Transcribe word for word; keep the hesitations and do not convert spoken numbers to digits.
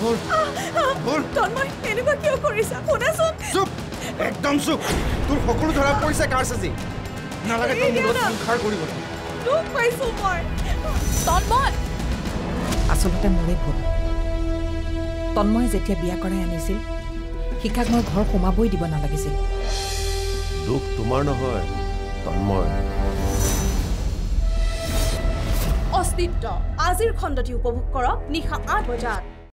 ভুল ভুল তন্ময় এনেকুৱা কিয় কৰিছা শুনাচোন চুপ একদম চুপ তোৰ সকলো ধৰা পৰিছে কাৰ সাজি নালাগে তই মোৰ সংসাৰ কৰিব দুখ পাইছো মই তন্ময় আচলতে মোৰে ভুল তন্ময় যেতিয়া বিয়া কৰাই আনিছিল শিকাক মই ঘৰ সোমাবই দিব নালাগিছিল দুখ তোমাৰ নহয় তন্ময় অস্তিত্ব আজিৰ খণ্ডটি উপভোগ কৰক নিশা আঠ বজাত